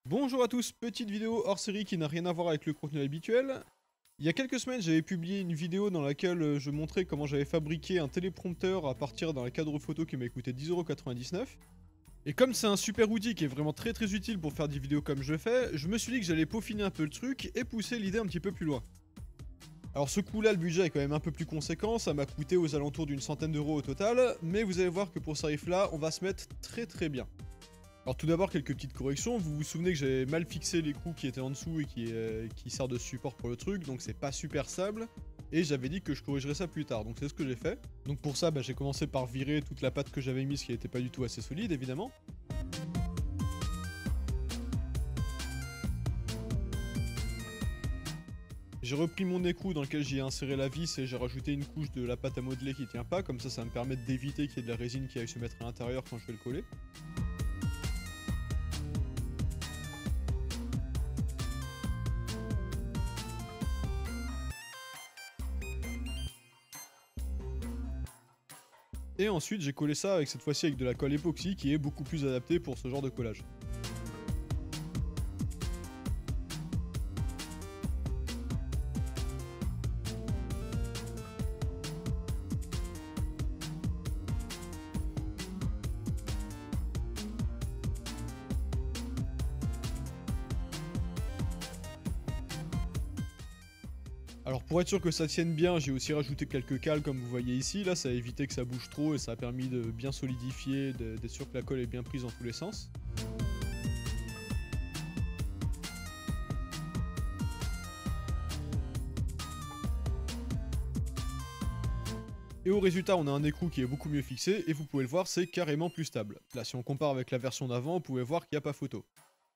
Bonjour à tous, petite vidéo hors série qui n'a rien à voir avec le contenu habituel. Il y a quelques semaines, j'avais publié une vidéo dans laquelle je montrais comment j'avais fabriqué un téléprompteur à partir d'un cadre photo qui m'a coûté 10,99 €. Et comme c'est un super outil qui est vraiment très utile pour faire des vidéos comme je fais, je me suis dit que j'allais peaufiner un peu le truc et pousser l'idée un petit peu plus loin. Alors ce coup-là, le budget est quand même un peu plus conséquent, ça m'a coûté aux alentours d'une centaine d'euros au total, mais vous allez voir que pour ce tarif-là, on va se mettre très bien. Alors tout d'abord, quelques petites corrections. Vous vous souvenez que j'avais mal fixé l'écrou qui était en dessous et qui sert de support pour le truc, donc c'est pas super stable. Et j'avais dit que je corrigerais ça plus tard, donc c'est ce que j'ai fait. Donc pour ça, j'ai commencé par virer toute la pâte que j'avais mise qui n'était pas du tout assez solide, évidemment. J'ai repris mon écrou dans lequel j'ai inséré la vis et j'ai rajouté une couche de la pâte à modeler qui tient pas, comme ça va me permettre d'éviter qu'il y ait de la résine qui aille se mettre à l'intérieur quand je vais le coller. Et ensuite j'ai collé ça avec cette fois-ci avec de la colle époxy qui est beaucoup plus adaptée pour ce genre de collage. Alors pour être sûr que ça tienne bien, j'ai aussi rajouté quelques cales comme vous voyez ici. Là, ça a évité que ça bouge trop et ça a permis de bien solidifier, d'être sûr que la colle est bien prise dans tous les sens. Et au résultat, on a un écrou qui est beaucoup mieux fixé et vous pouvez le voir, c'est carrément plus stable. Là, si on compare avec la version d'avant, vous pouvez voir qu'il n'y a pas photo.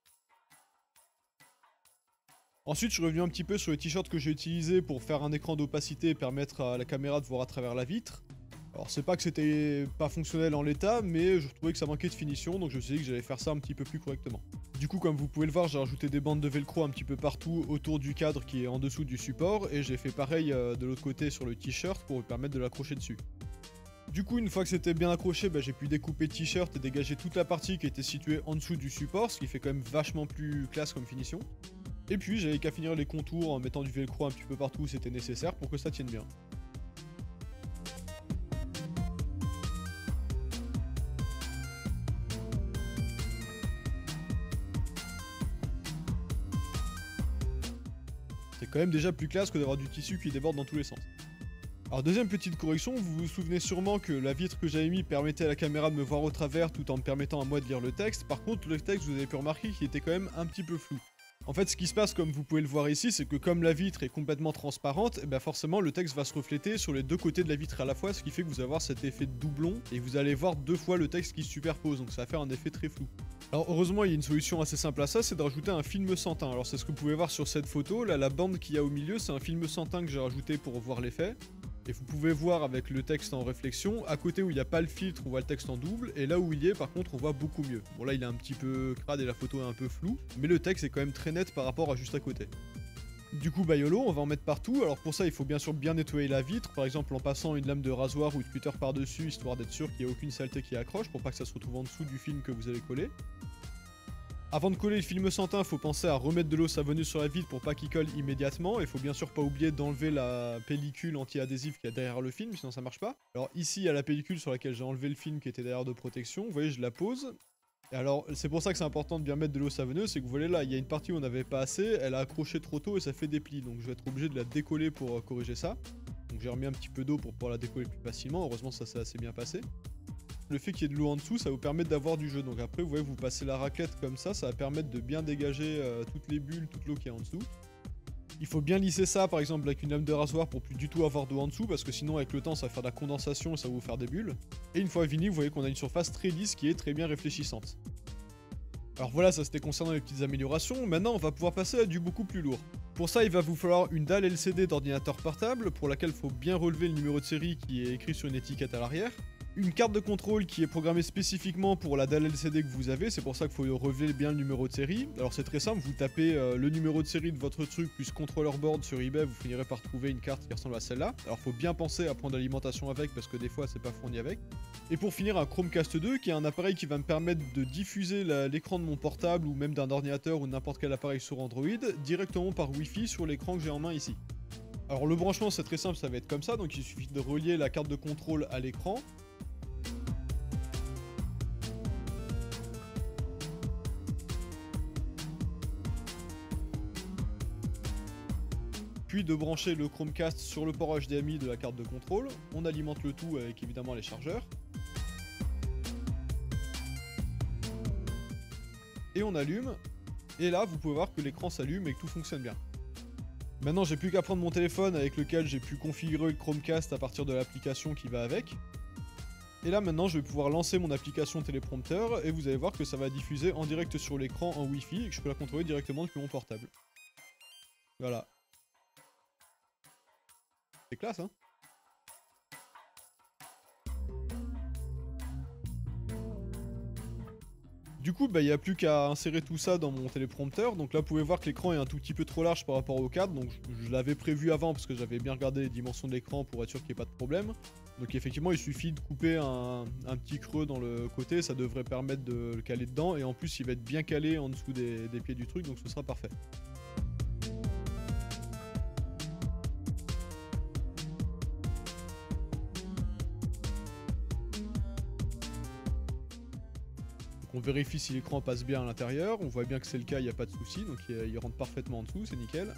Ensuite, je suis revenu un petit peu sur les t-shirts que j'ai utilisés pour faire un écran d'opacité et permettre à la caméra de voir à travers la vitre. Alors c'est pas que c'était pas fonctionnel en l'état, mais je trouvais que ça manquait de finition, donc je me suis dit que j'allais faire ça un petit peu plus correctement. Du coup, comme vous pouvez le voir, j'ai rajouté des bandes de velcro un petit peu partout autour du cadre qui est en dessous du support, et j'ai fait pareil de l'autre côté sur le t-shirt pour permettre de l'accrocher dessus. Du coup, une fois que c'était bien accroché, j'ai pu découper le t-shirt et dégager toute la partie qui était située en dessous du support, ce qui fait quand même vachement plus classe comme finition. Et puis j'avais qu'à finir les contours en mettant du velcro un petit peu partout où c'était nécessaire pour que ça tienne bien. C'est quand même déjà plus classe que d'avoir du tissu qui déborde dans tous les sens. Alors deuxième petite correction, vous vous souvenez sûrement que la vitre que j'avais mis permettait à la caméra de me voir au travers tout en me permettant à moi de lire le texte. Par contre le texte, vous avez pu remarquer qu'il était quand même un petit peu flou. En fait, ce qui se passe, comme vous pouvez le voir ici, c'est que comme la vitre est complètement transparente, forcément le texte va se refléter sur les deux côtés de la vitre à la fois, ce qui fait que vous allez avoir cet effet de doublon, et vous allez voir deux fois le texte qui se superpose, donc ça va faire un effet très flou. Alors heureusement, il y a une solution assez simple à ça, c'est de rajouter un film sans teint. Alors c'est ce que vous pouvez voir sur cette photo, là la bande qu'il y a au milieu, c'est un film sans teint que j'ai rajouté pour voir l'effet. Et vous pouvez voir avec le texte en réflexion, à côté où il n'y a pas le filtre, on voit le texte en double, et là où il y est, par contre, on voit beaucoup mieux. Bon là, il est un petit peu crade et la photo est un peu floue, mais le texte est quand même très net par rapport à juste à côté. Du coup, YOLO, on va en mettre partout. Alors pour ça, il faut bien sûr bien nettoyer la vitre, par exemple en passant une lame de rasoir ou de cutter par-dessus, histoire d'être sûr qu'il n'y a aucune saleté qui accroche, pour pas que ça se retrouve en dessous du film que vous allez coller. Avant de coller le film sans teint, il faut penser à remettre de l'eau savonneuse sur la vitre pour pas qu'il colle immédiatement. Il faut bien sûr pas oublier d'enlever la pellicule anti-adhésive qu'il y a derrière le film, sinon ça marche pas. Alors ici, il y a la pellicule sur laquelle j'ai enlevé le film qui était derrière de protection. Vous voyez, je la pose. Et alors, c'est pour ça que c'est important de bien mettre de l'eau savonneuse, c'est que vous voyez là, il y a une partie où on n'avait pas assez, elle a accroché trop tôt et ça fait des plis. Donc je vais être obligé de la décoller pour corriger ça. Donc j'ai remis un petit peu d'eau pour pouvoir la décoller plus facilement. Heureusement, ça s'est assez bien passé. Le fait qu'il y ait de l'eau en dessous, ça vous permet d'avoir du jeu. Donc après, vous voyez, vous passez la raclette comme ça va permettre de bien dégager toutes les bulles, toute l'eau qui est en dessous. Il faut bien lisser ça, par exemple, avec une lame de rasoir pour plus du tout avoir d'eau en dessous, parce que sinon, avec le temps, ça va faire de la condensation et ça va vous faire des bulles. Et une fois fini, vous voyez qu'on a une surface très lisse qui est très bien réfléchissante. Alors voilà, ça c'était concernant les petites améliorations. Maintenant, on va pouvoir passer à du beaucoup plus lourd. Pour ça, il va vous falloir une dalle LCD d'ordinateur portable, pour laquelle il faut bien relever le numéro de série qui est écrit sur une étiquette à l'arrière. Une carte de contrôle qui est programmée spécifiquement pour la dalle LCD que vous avez, c'est pour ça qu'il faut relever bien le numéro de série. Alors c'est très simple, vous tapez le numéro de série de votre truc plus controller board sur eBay, vous finirez par trouver une carte qui ressemble à celle-là. Alors faut bien penser à prendre l'alimentation avec parce que des fois c'est pas fourni avec. Et pour finir un Chromecast 2 qui est un appareil qui va me permettre de diffuser l'écran de mon portable ou même d'un ordinateur ou n'importe quel appareil sur Android directement par Wi-Fi sur l'écran que j'ai en main ici. Alors le branchement c'est très simple, ça va être comme ça, donc il suffit de relier la carte de contrôle à l'écran. Puis de brancher le Chromecast sur le port HDMI de la carte de contrôle. On alimente le tout avec évidemment les chargeurs. Et on allume. Et là, vous pouvez voir que l'écran s'allume et que tout fonctionne bien. Maintenant, j'ai plus qu'à prendre mon téléphone avec lequel j'ai pu configurer le Chromecast à partir de l'application qui va avec. Et là, maintenant, je vais pouvoir lancer mon application téléprompteur et vous allez voir que ça va diffuser en direct sur l'écran en Wi-Fi et que je peux la contrôler directement depuis mon portable. Voilà. C'est classe, hein? Du coup, il n'y a plus qu'à insérer tout ça dans mon téléprompteur. Donc là, vous pouvez voir que l'écran est un tout petit peu trop large par rapport au cadre. Donc je l'avais prévu avant parce que j'avais bien regardé les dimensions de l'écran pour être sûr qu'il n'y ait pas de problème. Donc effectivement, il suffit de couper un petit creux dans le côté. Ça devrait permettre de le caler dedans. Et en plus, il va être bien calé en dessous des pieds du truc. Donc ce sera parfait. On vérifie si l'écran passe bien à l'intérieur, on voit bien que c'est le cas, il n'y a pas de souci, donc il rentre parfaitement en dessous, c'est nickel.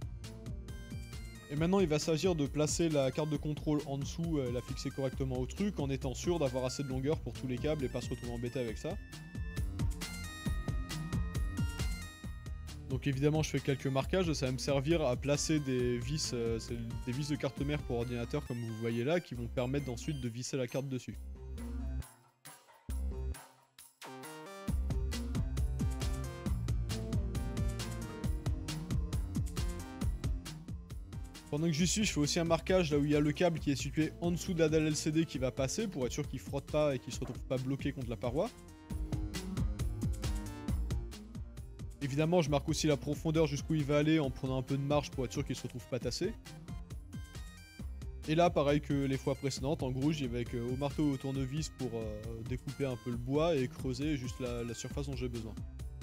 Et maintenant il va s'agir de placer la carte de contrôle en dessous, la fixer correctement au truc, en étant sûr d'avoir assez de longueur pour tous les câbles et pas se retrouver embêté avec ça. Donc évidemment je fais quelques marquages, ça va me servir à placer des vis, des vis de carte mère pour ordinateur comme vous voyez là, qui vont permettre ensuite de visser la carte dessus. Pendant que j'y suis, je fais aussi un marquage là où il y a le câble qui est situé en dessous de la dalle LCD qui va passer pour être sûr qu'il frotte pas et qu'il se retrouve pas bloqué contre la paroi. Évidemment, je marque aussi la profondeur jusqu'où il va aller en prenant un peu de marge pour être sûr qu'il se retrouve pas tassé. Et là, pareil que les fois précédentes, en gros, j'y vais avec au marteau et au tournevis pour découper un peu le bois et creuser juste la surface dont j'ai besoin.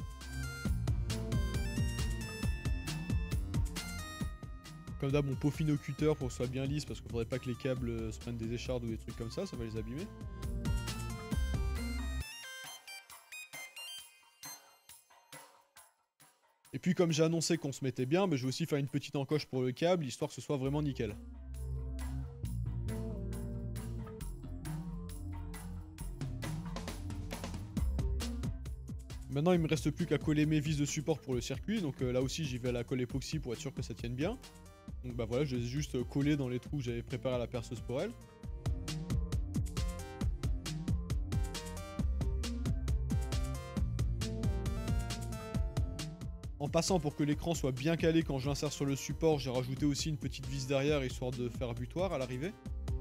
Comme d'hab, on peaufine au cutter pour que ce soit bien lisse parce qu'il faudrait pas que les câbles se prennent des échardes ou des trucs comme ça va les abîmer. Et puis comme j'ai annoncé qu'on se mettait bien, je vais aussi faire une petite encoche pour le câble, histoire que ce soit vraiment nickel. Maintenant il me reste plus qu'à coller mes vis de support pour le circuit, donc là aussi j'y vais à la colle époxy pour être sûr que ça tienne bien. Donc voilà, je les ai juste collés dans les trous que j'avais préparé à la perceuse pour elle. En passant pour que l'écran soit bien calé quand je l'insère sur le support, j'ai rajouté aussi une petite vis derrière histoire de faire butoir à l'arrivée.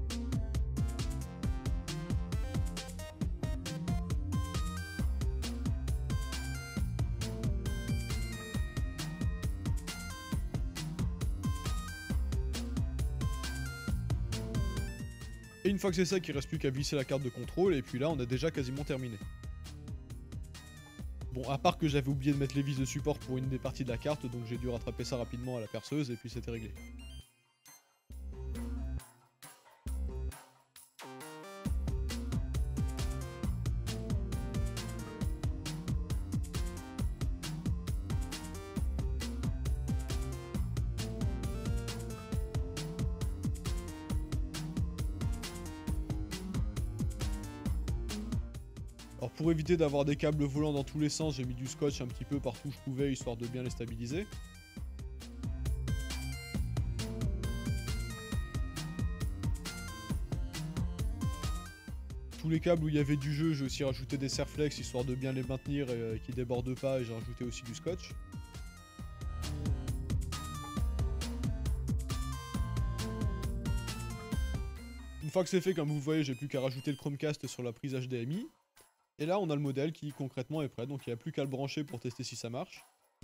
Et une fois que c'est ça, il reste plus qu'à visser la carte de contrôle, et puis là on a déjà quasiment terminé. Bon, à part que j'avais oublié de mettre les vis de support pour une des parties de la carte, donc j'ai dû rattraper ça rapidement à la perceuse, et puis c'était réglé. Alors pour éviter d'avoir des câbles volants dans tous les sens, j'ai mis du scotch un petit peu partout où je pouvais, histoire de bien les stabiliser. Tous les câbles où il y avait du jeu, j'ai aussi rajouté des serflex, histoire de bien les maintenir et qu'ils débordent pas, et j'ai rajouté aussi du scotch. Une fois que c'est fait, comme vous voyez, j'ai plus qu'à rajouter le Chromecast sur la prise HDMI. Et là, on a le modèle qui concrètement est prêt, donc il n'y a plus qu'à le brancher pour tester si ça marche.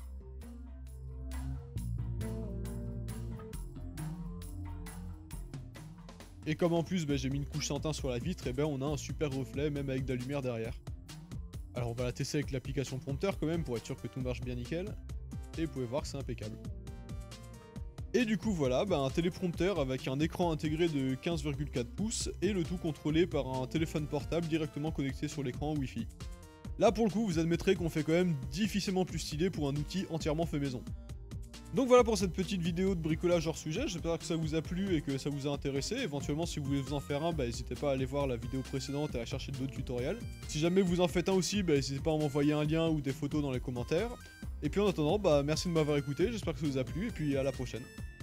Et comme en plus j'ai mis une couche sans teint sur la vitre, et on a un super reflet même avec de la lumière derrière. Alors on va la tester avec l'application prompteur quand même pour être sûr que tout marche bien nickel. Et vous pouvez voir que c'est impeccable. Et du coup voilà, un téléprompteur avec un écran intégré de 15,4 pouces et le tout contrôlé par un téléphone portable directement connecté sur l'écran Wi-Fi. Là pour le coup vous admettrez qu'on fait quand même difficilement plus stylé pour un outil entièrement fait maison. Donc voilà pour cette petite vidéo de bricolage hors sujet, j'espère que ça vous a plu et que ça vous a intéressé. Éventuellement si vous voulez vous en faire un, n'hésitez pas à aller voir la vidéo précédente et à chercher d'autres tutoriels. Si jamais vous en faites un aussi, n'hésitez pas à m'envoyer un lien ou des photos dans les commentaires. Et puis en attendant, merci de m'avoir écouté, j'espère que ça vous a plu et puis à la prochaine.